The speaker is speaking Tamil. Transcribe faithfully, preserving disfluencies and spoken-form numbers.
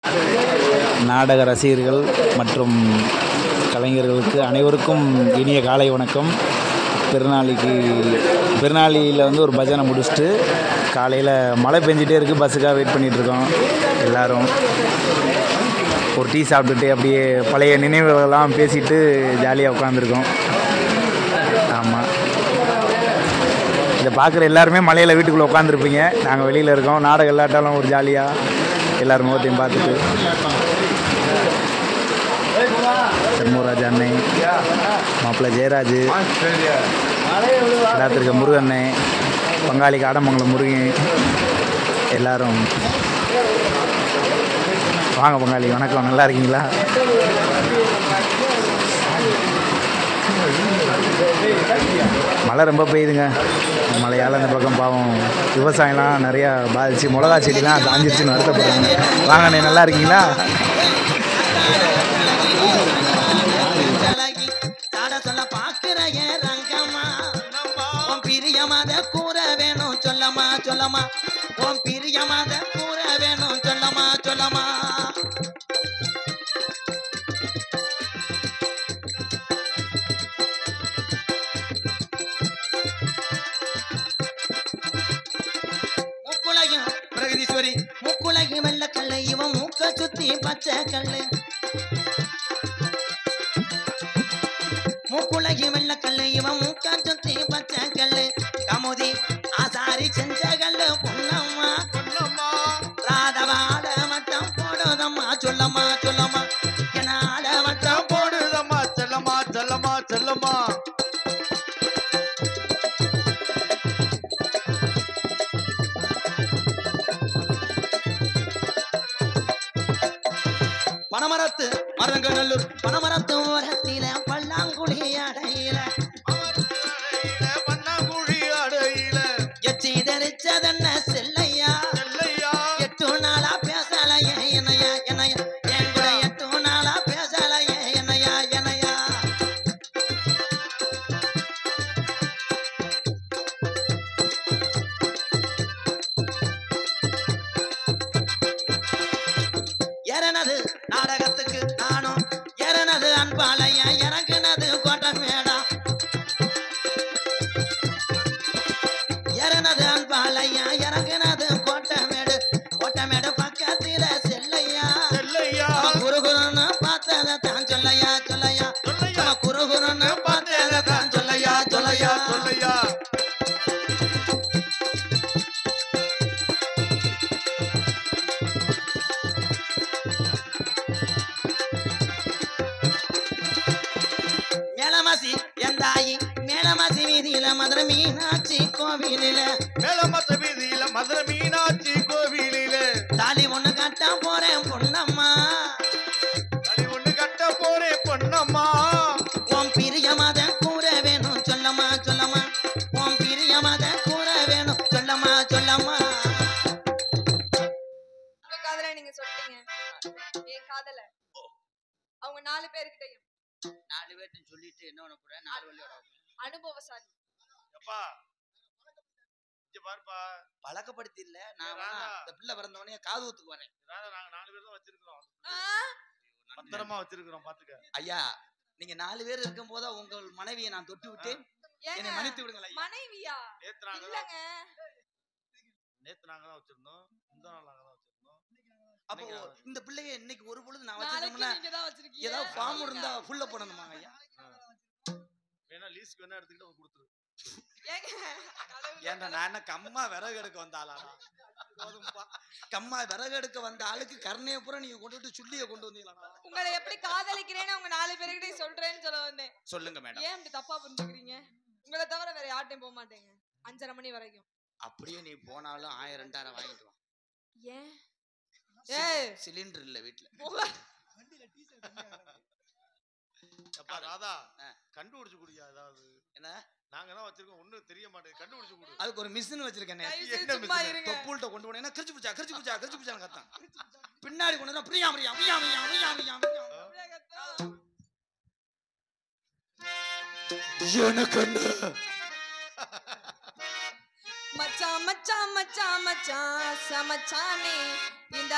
நாடக ரசிகர்கள் மற்றும் கலைஞர்களுக்கு அனைவருக்கும் இனிய காலை வணக்கம். பெருநாளைக்கு பெருநாளியில் வந்து ஒரு பஜனை முடிச்சுட்டு காலையில் மழை பெஞ்சிட்டே இருக்குது, பஸ்ஸுக்காக வெயிட் பண்ணிகிட்ருக்கோம். எல்லோரும் ஒரு டீ சாப்பிட்டுட்டு அப்படியே பழைய நினைவுகளெல்லாம் பேசிட்டு ஜாலியாக உட்காந்துருக்கோம். ஆமாம், இதை பார்க்குற எல்லாருமே மலையில் வீட்டுக்குள்ளே உட்காந்துருப்பீங்க. நாங்கள் வெளியில் இருக்கோம். நாடகம் இல்லாட்டாலும் ஒரு ஜாலியாக எல்லோரும் முகத்தையும் பார்த்துட்டு சண்முகராஜ் அண்ணன், மாப்பிள்ளை ஜெயராஜ், எல்லாத்திருக்க முருகண்ணே, பங்காளி காடமங்கலம் முருகன், எல்லோரும் வாங்க பங்காளி. வணக்கம், நல்லா இருக்கீங்களா? மழை ரொம்ப பெய்யுதுங்க. மழையால் அந்த பக்கம் பாவம் விவசாயம்லாம் நிறையா பாதிச்சு மிளகா செடிலாம் சாஞ்சிருச்சுன்னு வருத்தப்படுறாங்க. வாங்கண்ணே, நல்லா இருக்கீங்களா? சொல்லமா சொல்லமா உன் பிரியமாத கூற வேணும் சொல்லமா சொல்லமா. முக்குலையும் பிரகதீஸ்வரி முக்குலையும் வெள்ள கல்லை இவன் மூக்க சுத்தி பச்சை கல்லு. முக்குலையும் வெள்ள கல்லை இவன் மூக்க சுத்தி பச்சை கல்லு. கமுதி ஆசாரி செஞ்ச கல்லு பொன்னம்மா பொன்னம்மா. ராதவாட மட்டம் போடுதம்மா சொல்லம்மா சொல்லம்மா. என்னாட மட்டம் போடுதம்மா செல்லம்மா செல்லம்மா செல்லம்மா. பனமரத்து மரங்கநல்லூர் பனமரத்து ஓரத்தில பல்லாங்குழி அடையில எச்சிதறிச்சதென்ன செல்லையா செல்லையா. எட்டு நாளா பேசலையே என்னையா என்னையா என் கூட எட்டு நாளா பேசலையே என்னையா என்னையா. ஏறனது நாடகத்துக்கு நானும் ஏறனது அன்பாலையா இறங்குனது கோட்டை மேடா. ஏறனது அன்பாலையா இறங்குனது கோட்டை மேடு. கோட்டை மேடு பக்கத்தில செல்லையா செல்லையா. குருகுருன்னு பார்த்ததை தான் சொல்லையா சொல்லையா. குருகுருன்னு பார்த்ததை தான் சொல்லையா சொல்லையா சொல்லையா. மேலமாசி எந்தாயி மேலமாசி வீதியில மதுரை மீனாட்சி கோவிலில மேலமாசி வீதியில மதுரை மீனாட்சி கோவிலில தாலி ஒண்ணு கட்ட போறேன் பொன்னம்மா. தாலி ஒண்ணு கட்ட போறேன் பொன்னம்மா. உன் பிரியமாத கூற வேணும் சொல்லம்மா சொல்லம்மா. உன் பிரியமாத கூற வேணும் சொல்லம்மா சொல்லம்மா. உங்க காதல நீங்க சொல்லிட்டீங்க. என் காதல அவங்க நாலு பேர்கிட்டயும் நாலு பேர்ட்ட சொல்லிட்டு என்ன பண்ண போற? நாலு வழியோட அனுபவசாலி. எப்பா இங்க பாருப்பா, பழக்கப்படுத்தி இல்ல. நான் இந்த பிள்ளை பிறந்தவனே காது ஊத்துக்கு வரேன். நாங்க நாலு பேர் தான் வச்சிருக்கிறோம், பத்திரமா வச்சிருக்கிறோம், பாத்துக்க. ஐயா, நீங்க நாலு பேர் இருக்கும் போதா உங்கள் மனைவியை நான் தொட்டு விட்டு என்னை மன்னித்து விடுங்களா? மனைவியா? நேத்து நாங்க இல்லங்க, நேத்து நாங்க தான் வச்சிருந்தோம், இந்த நாள் நாங்க தான் வச்சிருந்தோம். அப்போ இந்த பிள்ளைய இன்னைக்கு ஒரு பொழுது நான் நாளைக்கு வச்சிருக்கேன்னா நீங்க தான் வச்சிருக்கீங்க. ஏதாவது ஃபார்ம் இருந்தா ஃபுல்ல பண்ணணுமா ஐயா? வேணா லீஸ்க்கு வேணா எடுத்துக்கிட்டு கொடுத்துரு. ஏன்டா நான் என்ன கம்மா விறகு எடுக்க வந்தாளா? போதும்பா, கம்மா விறகு எடுக்க வந்த ஆளுக்கு கருணையை பூரா நீங்க கொண்டுட்டு சுள்ளிய கொண்டு வந்தீங்களா? உங்களை எப்படி காதலிக்கிறேன்னு அவங்க நாலு பேர்கிட்ட சொல்றேன்னு சொல்ல வந்தேன். சொல்லுங்க மேடம். ஏன் இப்படி தப்பா புரிஞ்சுக்கிறீங்க? உங்களை தவிர வேற யார்ட்டையும் போக மாட்டேங்க அஞ்சரை மணி வரைக்கும். அப்படியே நீ போனாலும் ஆயிரம் ரெண்டாயிரம் வாங்கிட்டு வா. ஏன்? ஏய், சிலிண்டர் இல்ல வீட்டுல. அப்பா ராதா, கண்டுபிடிச்சு குடியா ஏதாவது. என்ன நாங்க தான் வச்சிருக்கோம், ஒண்ணும் தெரிய மாட்டேங்குது, கண்டுபிடிச்சு குடு. அதுக்கு ஒரு மிஷின் வச்சிருக்கேன். தொப்புள்கிட்ட கொண்டு போனேன்னா கிரிச்சு பிடிச்சா கிரிச்சு பிடிச்சா கிரிச்சு பிடிச்சான்னு கத்தான். பின்னாடி கொண்டு பிரியா பிரியா பிரியா பிரியா பிரியா பிரியா பிரியா. எனக்கு மச்சான் மச்சான் மச்சான் மச்சான் சமச்சானே இந்த